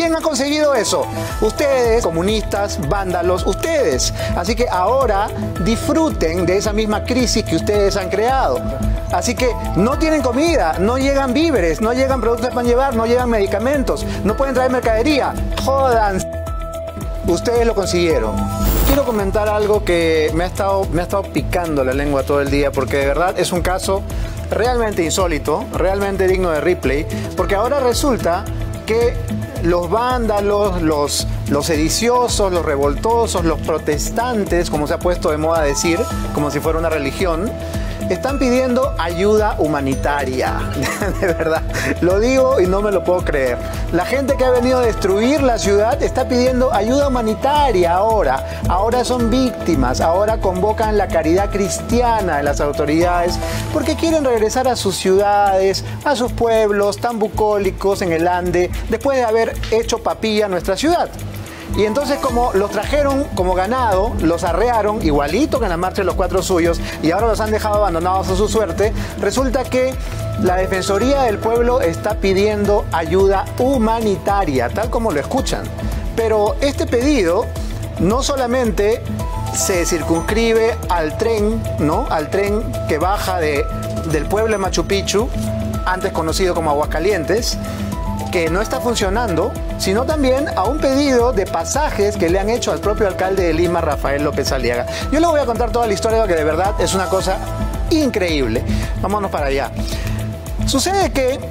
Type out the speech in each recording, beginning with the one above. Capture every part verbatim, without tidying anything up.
¿Quién ha conseguido eso? Ustedes, comunistas, vándalos, ustedes. Así que ahora disfruten de esa misma crisis que ustedes han creado. Así que no tienen comida, no llegan víveres, no llegan productos para llevar, no llegan medicamentos, no pueden traer mercadería. Jodan. Ustedes lo consiguieron. Quiero comentar algo que me ha estado, me ha estado picando la lengua todo el día, porque de verdad es un caso realmente insólito, realmente digno de replay, porque ahora resulta que los vándalos, los, los sediciosos, los revoltosos, los protestantes, como se ha puesto de moda decir, como si fuera una religión, están pidiendo ayuda humanitaria. De verdad, lo digo y no me lo puedo creer. La gente que ha venido a destruir la ciudad está pidiendo ayuda humanitaria ahora. Ahora son víctimas, ahora convocan la caridad cristiana de las autoridades porque quieren regresar a sus ciudades, a sus pueblos tan bucólicos en el Ande, después de haber hecho papilla a nuestra ciudad. Y entonces, como los trajeron como ganado, los arrearon igualito que en la marcha de los cuatro suyos y ahora los han dejado abandonados a su suerte, resulta que la Defensoría del Pueblo está pidiendo ayuda humanitaria, tal como lo escuchan. Pero este pedido no solamente se circunscribe al tren, ¿no? Al tren que baja de, del pueblo de Machu Picchu, antes conocido como Aguascalientes, que no está funcionando, sino también a un pedido de pasajes que le han hecho al propio alcalde de Lima, Rafael López Aliaga. Yo le voy a contar toda la historia porque de verdad es una cosa increíble. Vámonos para allá. Sucede que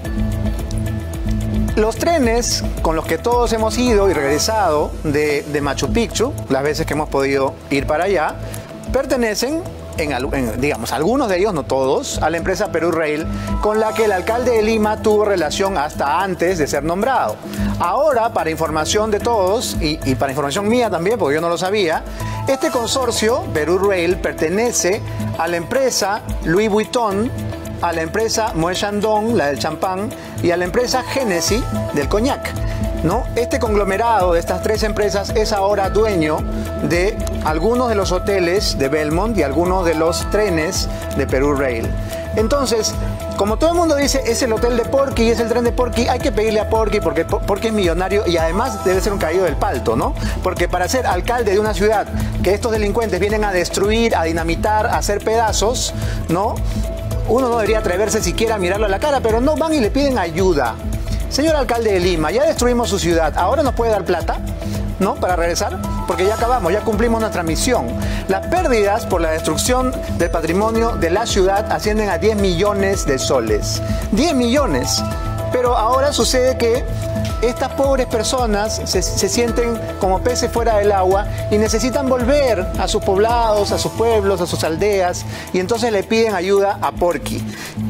los trenes con los que todos hemos ido y regresado de, de Machu Picchu, las veces que hemos podido ir para allá, pertenecen En, en, digamos, algunos de ellos, no todos, a la empresa Perú Rail, con la que el alcalde de Lima tuvo relación hasta antes de ser nombrado. Ahora, para información de todos, y, y para información mía también, porque yo no lo sabía, este consorcio, Perú Rail, pertenece a la empresa Louis Vuitton, a la empresa Moët Chandon, la del champán, y a la empresa Genesis, del coñac, ¿no? Este conglomerado de estas tres empresas es ahora dueño de algunos de los hoteles de Belmont y algunos de los trenes de Perú Rail. Entonces, como todo el mundo dice, es el hotel de Porky, es el tren de Porky, hay que pedirle a Porky porque Porky es millonario y además debe ser un caído del palto, ¿no? Porque para ser alcalde de una ciudad que estos delincuentes vienen a destruir, a dinamitar, a hacer pedazos, ¿no? Uno no debería atreverse siquiera a mirarlo a la cara, pero no van y le piden ayuda. Señor alcalde de Lima, ya destruimos su ciudad, ¿ahora nos puede dar plata? ¿No? Para regresar, porque ya acabamos, ya cumplimos nuestra misión. Las pérdidas por la destrucción del patrimonio de la ciudad ascienden a diez millones de soles. diez millones. Pero ahora sucede que estas pobres personas se, se sienten como peces fuera del agua y necesitan volver a sus poblados, a sus pueblos, a sus aldeas, y entonces le piden ayuda a Porky.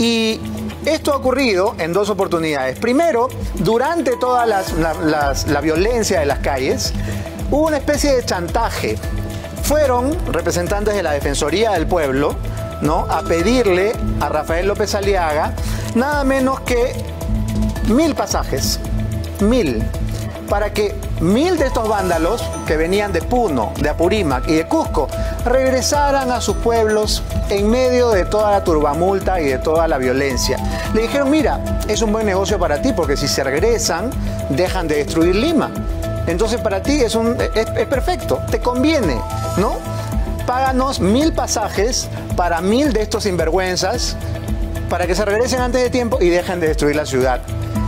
Y esto ha ocurrido en dos oportunidades. Primero, durante toda las, la, las, la violencia de las calles, hubo una especie de chantaje. Fueron representantes de la Defensoría del Pueblo, ¿no?, a pedirle a Rafael López Aliaga nada menos que mil pasajes. Mil. Para que mil de estos vándalos que venían de Puno, de Apurímac y de Cusco regresaran a sus pueblos en medio de toda la turbamulta y de toda la violencia. Le dijeron, mira, es un buen negocio para ti porque si se regresan, dejan de destruir Lima. Entonces para ti es, un, es, es perfecto, te conviene, ¿no? Páganos mil pasajes para mil de estos sinvergüenzas para que se regresen antes de tiempo y dejen de destruir la ciudad.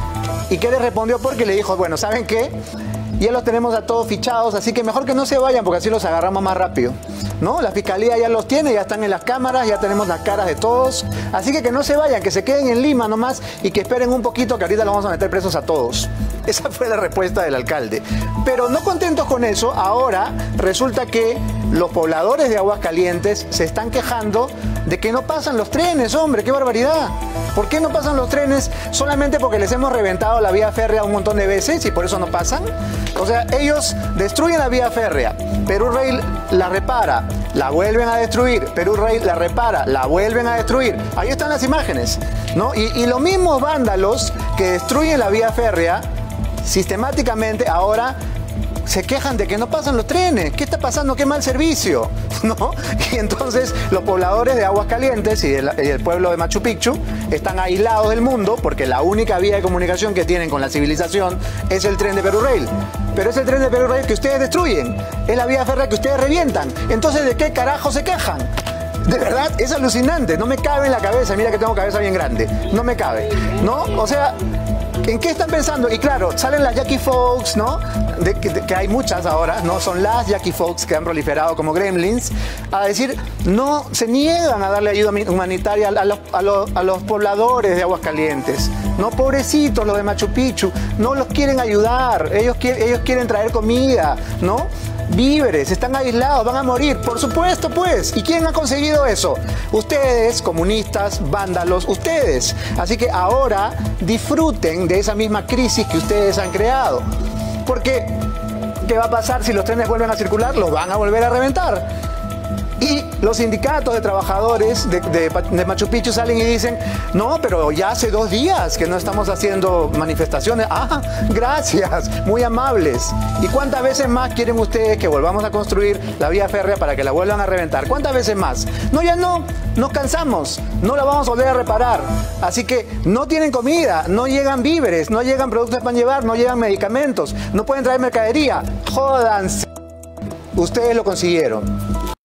¿Y qué le respondió? Porque le dijo, bueno, ¿saben qué? Ya los tenemos a todos fichados, así que mejor que no se vayan porque así los agarramos más rápido, ¿no? La fiscalía ya los tiene, ya están en las cámaras, ya tenemos las caras de todos, así que que no se vayan, que se queden en Lima nomás y que esperen un poquito que ahorita los vamos a meter presos a todos. Esa fue la respuesta del alcalde. Pero no contentos con eso, ahora resulta que los pobladores de Aguascalientes se están quejando de que no pasan los trenes, hombre, qué barbaridad. ¿Por qué no pasan los trenes? ¿Solamente porque les hemos reventado la vía férrea un montón de veces y por eso no pasan? O sea, ellos destruyen la vía férrea, Perú Rail la repara, la vuelven a destruir, Perú Rail la repara, la vuelven a destruir. Ahí están las imágenes, ¿no? Y, y los mismos vándalos que destruyen la vía férrea sistemáticamente ahora se quejan de que no pasan los trenes. ¿Qué está pasando? ¡Qué mal servicio! ¿No? Y entonces los pobladores de Aguascalientes y el, y el pueblo de Machu Picchu están aislados del mundo porque la única vía de comunicación que tienen con la civilización es el tren de Perureil. Pero es el tren de Perureil que ustedes destruyen. Es la vía férrea que ustedes revientan. Entonces, ¿de qué carajo se quejan? De verdad, es alucinante. No me cabe en la cabeza. Mira que tengo cabeza bien grande. No me cabe. ¿No? O sea, ¿en qué están pensando? Y claro, salen las Jackie Folks, ¿no? De, de, que hay muchas ahora, ¿no? Son las Jackie Folks que han proliferado como gremlins, a decir, no, se niegan a darle ayuda humanitaria a los, a los, a los pobladores de Aguascalientes. No, pobrecitos los de Machu Picchu, no los quieren ayudar, ellos, quieren, ellos quieren traer comida, ¿no? Víveres, están aislados, van a morir, por supuesto pues. ¿Y quién ha conseguido eso? Ustedes, comunistas, vándalos, ustedes. Así que ahora disfruten de esa misma crisis que ustedes han creado. Porque, ¿qué va a pasar si los trenes vuelven a circular? Los van a volver a reventar. Y los sindicatos de trabajadores de, de, de Machu Picchu salen y dicen, no, pero ya hace dos días que no estamos haciendo manifestaciones. Ah, gracias, muy amables. ¿Y cuántas veces más quieren ustedes que volvamos a construir la vía férrea para que la vuelvan a reventar? ¿Cuántas veces más? No, ya no, nos cansamos, no la vamos a volver a reparar. Así que no tienen comida, no llegan víveres, no llegan productos para llevar, no llegan medicamentos, no pueden traer mercadería. Jódanse. Ustedes lo consiguieron.